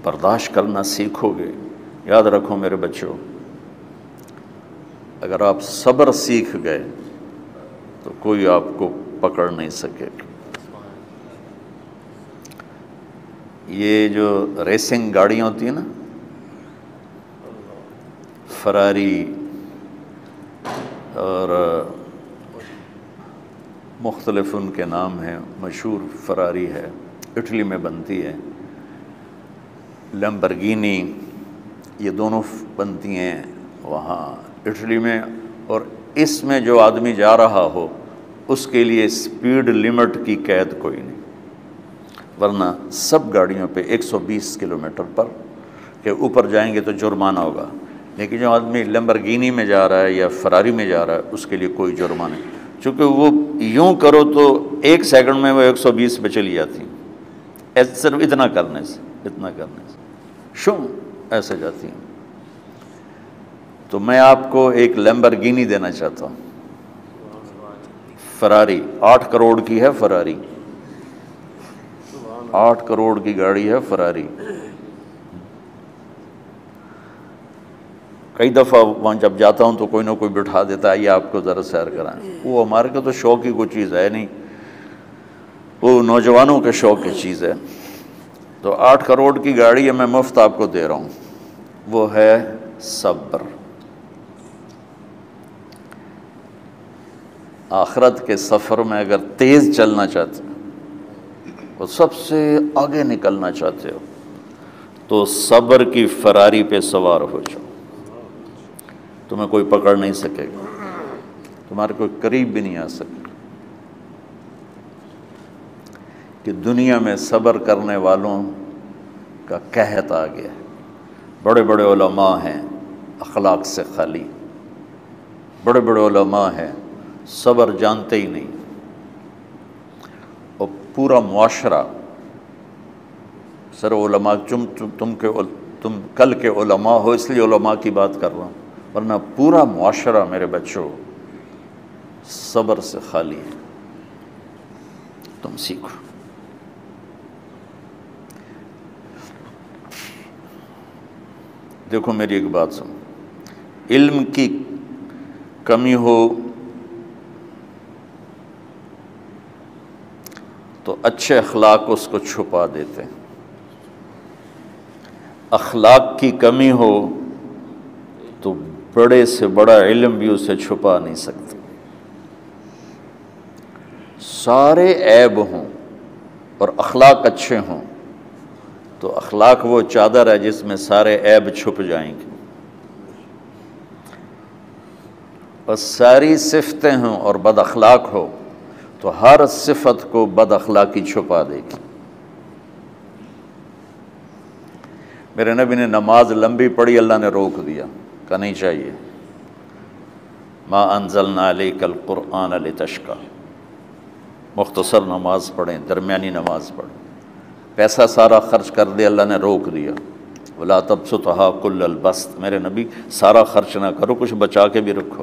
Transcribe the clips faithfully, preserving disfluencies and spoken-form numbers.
برداشت کرنا سیکھو گے، یاد رکھو میرے بچوں، اگر آپ صبر سیکھ گئے تو کوئی آپ کو پکڑ نہیں سکے گا۔ یہ جو ریسنگ گاڑیاں ہوتی ہیں نا، فراری اور مختلف ان کے نام ہیں، مشہور فراری ہے، اٹلی میں بنتی ہے، لیمبرگینی، یہ دونوں بنتی ہیں وہاں اٹلی میں، اور اس میں جو آدمی جا رہا ہو اس کے لیے سپیڈ لمٹ کی قید کوئی نہیں، ورنہ سب گاڑیوں پہ ایک سو بیس کلومیٹر پر کے اوپر جائیں گے تو جرمانہ ہوگا، لیکن جو آدمی لیمبرگینی میں جا رہا ہے یا فراری میں جا رہا ہے اس کے لیے کوئی جرمانہ نہیں، چونکہ وہ یوں کرو تو ایک سیکنڈ میں وہ ایک سو بیس پہ چلی جاتی ہیں، صرف اتنا کرنے سے اتنا کرنے سے شوں ایسے جاتی ہیں۔ تو میں آپ کو ایک لیمبرگینی دینا چاہتا ہوں، فراری، آٹھ کروڑ کی ہے فراری، آٹھ کروڑ کی گاڑی ہے فراری۔ کئی دفعہ وہاں جب جاتا ہوں تو کوئی نہ کوئی بٹھا دیتا ہے، یہ آپ کو ذرا سیر کرائیں، وہ ہمارے کو تو شوق کی کوئی چیز ہے نہیں، وہ نوجوانوں کے شوق کی چیز ہے۔ تو آٹھ کروڑ کی گاڑی ہے، میں مفت آپ کو دے رہا ہوں، وہ ہے صبر۔ آخرت کے سفر میں اگر تیز چلنا چاہتے ہو اور سب سے آگے نکلنا چاہتے ہو تو صبر کی فراری پہ سوار ہو جاؤ، تمہیں کوئی پکڑ نہیں سکے گا، تمہارے کوئی قریب بھی نہیں آ سکے گا، کہ دنیا میں صبر کرنے والوں کا قحط آ گیا ہے۔ بڑے بڑے علماء ہیں اخلاق سے خالی، بڑے بڑے علماء ہیں صبر جانتے ہی نہیں، اور پورا معاشرہ سر علماء، تم تم کے تم کل کے علماء ہو اس لیے علماء کی بات کر رہا ہوں، ورنہ پورا معاشرہ میرے بچوں صبر سے خالی ہے۔ تم سیکھو۔ دیکھو میری ایک بات سنو، علم کی کمی ہو تو اچھے اخلاق اس کو چھپا دیتے ہیں، اخلاق کی کمی ہو تو بڑے سے بڑا علم بھی اسے چھپا نہیں سکتے۔ سارے عیب ہوں اور اخلاق اچھے ہوں تو اخلاق وہ چادر ہے جس میں سارے عیب چھپ جائیں گے، اور ساری صفتیں ہوں اور بد اخلاق ہو تو ہر صفت کو بد اخلاقی چھپا دے گی۔ میرے نبی نے نماز لمبی پڑھی، اللہ نے روک دیا، کہا نہیں چاہیے، ما انزلنا علیک القرآن لتشقی، مختصر نماز پڑھیں، درمیانی نماز پڑھیں، پیسہ سارا خرچ کر دے، اللہ نے روک دیا، ولا تبسطھا کل البسط، میرے نبی سارا خرچ نہ کرو، کچھ بچا کے بھی رکھو۔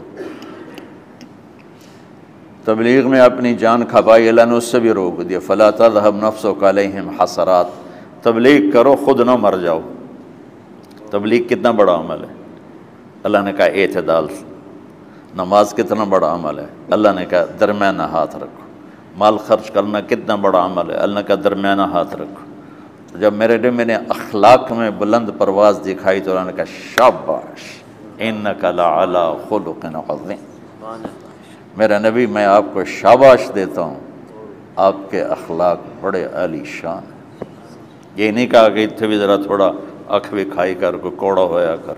تبلیغ میں اپنی جان کھپائی، اللہ نے اس سے بھی روک دیا، فلا تذهب نفسک علیہم حسرات، تبلیغ کرو خود نہ مر جاؤ۔ تبلیغ کتنا بڑا عمل ہے، اللہ نے کہا اعتدال سے۔ نماز کتنا بڑا عمل ہے، اللہ نے کہا درمیانہ ہاتھ رکھو۔ مال خرچ کرنا کتنا بڑا عمل ہے، اللہ نے کہا درمیانہ ہاتھ رکھو۔ جب میرے نے میں نے اخلاق میں بلند پرواز دکھائی تو اللہ نے کہا شاباش انک لعلی خلق عظیم، میرا نبی میں آپ کو شاباش دیتا ہوں، آپ کے اخلاق بڑے عالی شان ہیں۔ یہ نہیں کہا کہ اتنے بھی ذرا تھوڑا اکھ بھی کھائی کر کوئی کوڑا ہویا کر،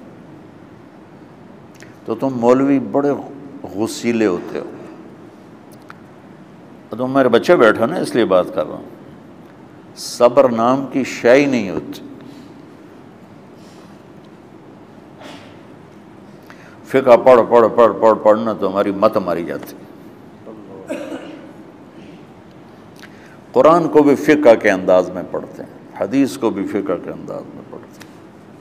تو تم مولوی بڑے غسیلے ہوتے ہو، تم میرے بچے بیٹھو نا اس لیے بات کر رہا ہوں۔ صبر نام کی شے ہی نہیں ہوتی۔ فقہ پڑھ پڑھ پڑھ پڑھ پڑھنا تو ہماری مت ماری جاتی۔ قرآن کو بھی فقہ کے انداز میں پڑھتے ہیں، حدیث کو بھی فقہ کے انداز میں پڑھتے ہیں۔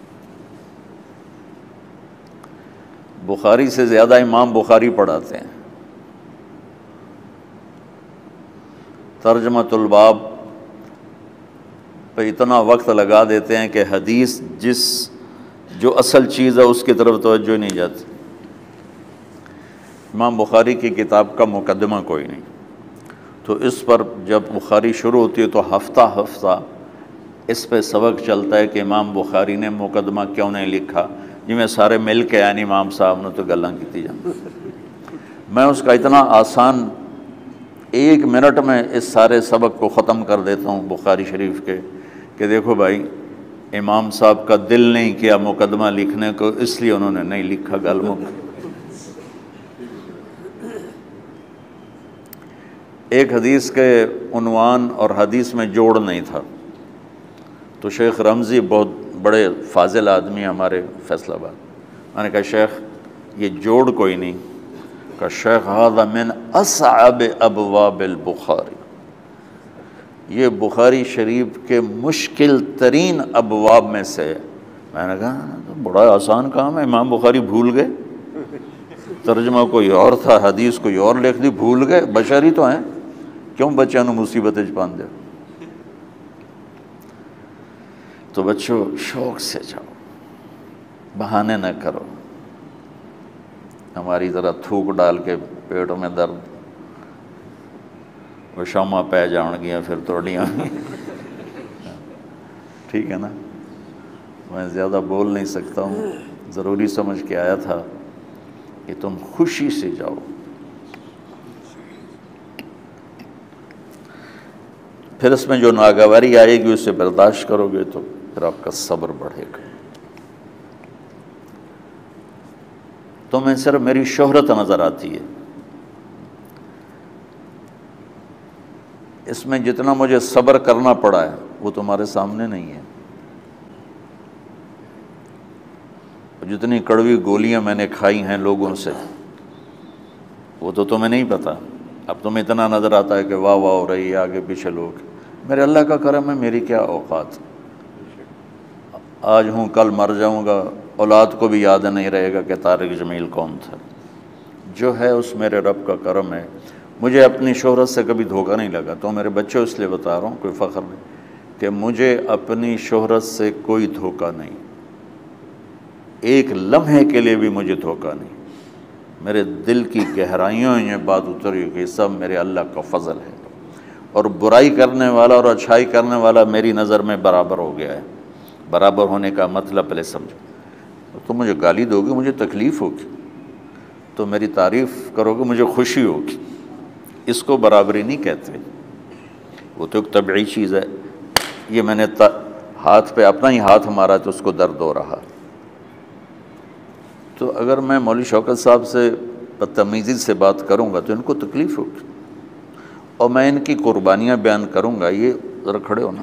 بخاری سے زیادہ امام بخاری پڑھاتے ہیں۔ ترجمۃ الباب پہ اتنا وقت لگا دیتے ہیں کہ حدیث جس جو اصل چیز ہے اس کی طرف توجہ نہیں جاتی۔ امام بخاری کی کتاب کا مقدمہ کوئی نہیں، تو اس پر جب بخاری شروع ہوتی ہے تو ہفتہ ہفتہ اس پہ سبق چلتا ہے کہ امام بخاری نے مقدمہ کیوں نہیں لکھا، جی میں سارے مل کے یعنی امام صاحب نے تو گلاں کی جان۔ میں اس کا اتنا آسان ایک منٹ میں اس سارے سبق کو ختم کر دیتا ہوں بخاری شریف کے، کہ دیکھو بھائی امام صاحب کا دل نہیں کیا مقدمہ لکھنے کو، اس لیے انہوں نے نہیں لکھا، گل مک۔ ایک حدیث کے عنوان اور حدیث میں جوڑ نہیں تھا، تو شیخ رمزی بہت بڑے فاضل آدمی ہمارے فیصل آباد، میں نے کہا شیخ یہ جوڑ کوئی نہیں، کہ شیخ ھذا من اصعب ابواب البخاری، یہ بخاری شریف کے مشکل ترین ابواب میں سے۔ میں نے کہا بڑا آسان کام ہے، امام بخاری بھول گئے، ترجمہ کوئی اور تھا، حدیث کوئی اور لکھ دی، بھول گئے، بشری تو ہیں، کیوں بچوں نو مصیبت وچ پان دے۔ تو بچوں شوق سے جاؤ، بہانے نہ کرو، ہماری ذرا تھوک ڈال کے پیٹ میں درد، وہ شامہ پہ جان گیا پھر توڑیاں، ٹھیک ہے نا۔ میں زیادہ بول نہیں سکتا ہوں، ضروری سمجھ کے آیا تھا کہ تم خوشی سے جاؤ۔ پھر اس میں جو ناگواری آئے گی اسے برداشت کرو گے تو پھر آپ کا صبر بڑھے گا۔ تو میں صرف میری شہرت نظر آتی ہے، اس میں جتنا مجھے صبر کرنا پڑا ہے وہ تمہارے سامنے نہیں ہے، جتنی کڑوی گولیاں میں نے کھائی ہیں لوگوں سے وہ تو تمہیں نہیں پتہ۔ اب تمہیں اتنا نظر آتا ہے کہ واہ واہ ہو رہی ہے آگے پیچھے لوگ، میرے اللہ کا کرم ہے، میری کیا اوقات، آج ہوں کل مر جاؤں گا، اولاد کو بھی یاد نہیں رہے گا کہ طارق جمیل کون تھا۔ جو ہے اس میرے رب کا کرم ہے، مجھے اپنی شہرت سے کبھی دھوکہ نہیں لگا، تو میرے بچوں اس لیے بتا رہا ہوں، کوئی فخر نہیں، کہ مجھے اپنی شہرت سے کوئی دھوکہ نہیں، ایک لمحے کے لیے بھی مجھے دھوکہ نہیں، میرے دل کی گہرائیوں یہ بات اتری کہ سب میرے اللہ کا فضل ہے، اور برائی کرنے والا اور اچھائی کرنے والا میری نظر میں برابر ہو گیا ہے۔ برابر ہونے کا مطلب پہلے سمجھو، تم مجھے گالی دو گے مجھے تکلیف ہوگی، تو میری تعریف کرو گے مجھے خوشی ہوگی، اس کو برابری نہیں کہتے، وہ تو ایک طبعی چیز ہے۔ یہ میں نے ہاتھ پہ اپنا ہی ہاتھ مارا تو اس کو درد ہو رہا، تو اگر میں مولوی شوکت صاحب سے بدتمیزی سے بات کروں گا تو ان کو تکلیف ہوگی، اور میں ان کی قربانیاں بیان کروں گا، یہ ذرا کھڑے ہونا،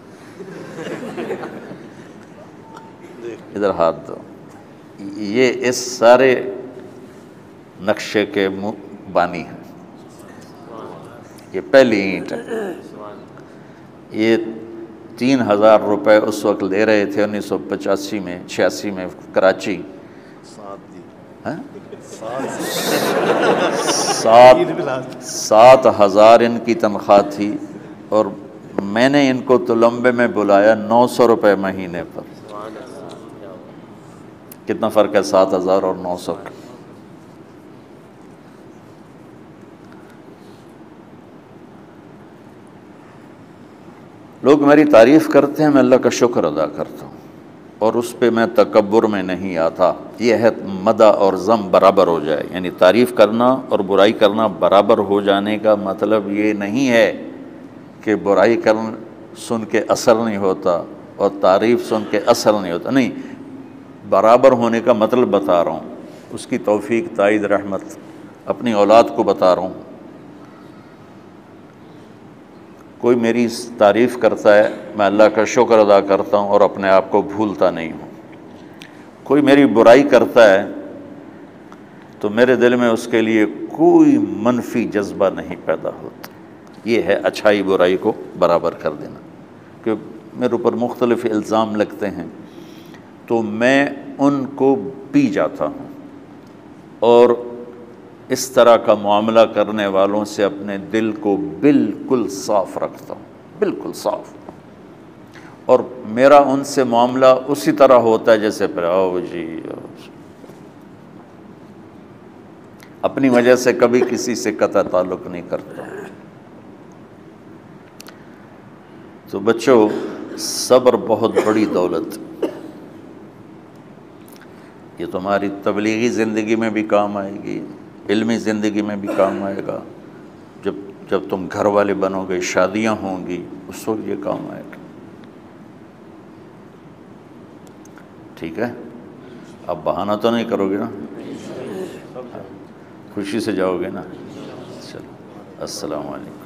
ادھر ہاتھ دو، یہ اس سارے نقشے کے بانی ہیں، یہ پہلی اینٹ ہے، یہ تین ہزار روپے اس وقت لے رہے تھے انیس سو پچاسی میں چھیاسی میں کراچی، سات سات ہزار ان کی تنخواہ تھی، اور میں نے ان کو تلمبے میں بلایا نو سو روپے مہینے پر۔ کتنا فرق ہے سات ہزار اور نو سو کا؟ لوگ میری تعریف کرتے ہیں، میں اللہ کا شکر ادا کرتا ہوں، اور اس پہ میں تکبر میں نہیں آتا۔ یہ ہے مدح اور ذم برابر ہو جائے، یعنی تعریف کرنا اور برائی کرنا برابر ہو جانے کا مطلب یہ نہیں ہے کہ برائی کرن سن کے اثر نہیں ہوتا اور تعریف سن کے اثر نہیں ہوتا، نہیں، برابر ہونے کا مطلب بتا رہا ہوں، اس کی توفیق تائید رحمت اپنی اولاد کو بتا رہا ہوں۔ کوئی میری تعریف کرتا ہے میں اللہ کا شکر ادا کرتا ہوں اور اپنے آپ کو بھولتا نہیں ہوں، کوئی میری برائی کرتا ہے تو میرے دل میں اس کے لیے کوئی منفی جذبہ نہیں پیدا ہوتا۔ یہ ہے اچھائی برائی کو برابر کر دینا، کہ میرے اوپر مختلف الزام لگتے ہیں تو میں ان کو پی جاتا ہوں، اور اس طرح کا معاملہ کرنے والوں سے اپنے دل کو بالکل صاف رکھتا ہوں، بالکل صاف، اور میرا ان سے معاملہ اسی طرح ہوتا ہے جیسے پھر آؤ جی آؤ۔ اپنی وجہ سے کبھی کسی سے قطع تعلق نہیں کرتا۔ تو بچوں، صبر بہت بڑی دولت، یہ تمہاری تبلیغی زندگی میں بھی کام آئے گی، علمی زندگی میں بھی کام آئے گا، جب جب تم گھر والے بنو گے، شادیاں ہوں گی، اس وقت یہ کام آئے گا۔ ٹھیک ہے، اب بہانہ تو نہیں کرو گے نا، خوشی سے جاؤ گے نا؟ چلو، السلام علیکم۔